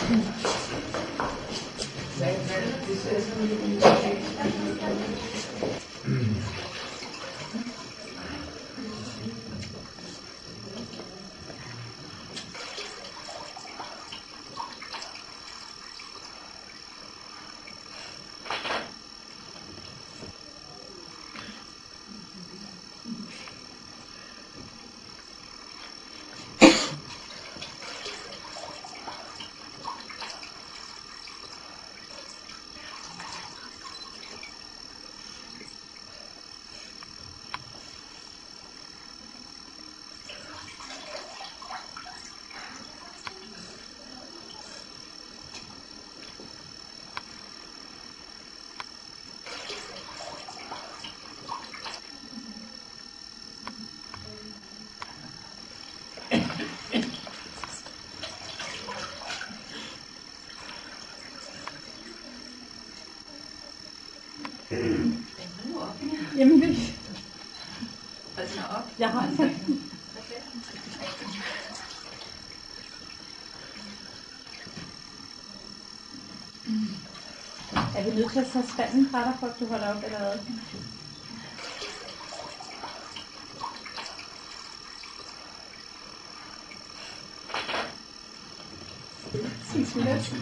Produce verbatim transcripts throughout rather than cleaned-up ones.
Jamen, det jeg har sat den. Er vi nødt til at tage spanden fra dig, for at du holder op, eller hvad? Synes vi det?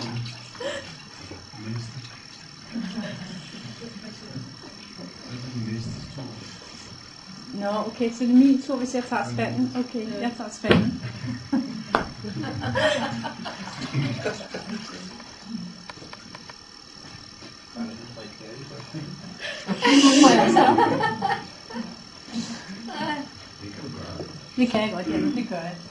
Nå, okay, så det er min tur, hvis jeg tager spanden. Okay, jeg tager spanden. Det kan jeg godt, ja, det gør jeg.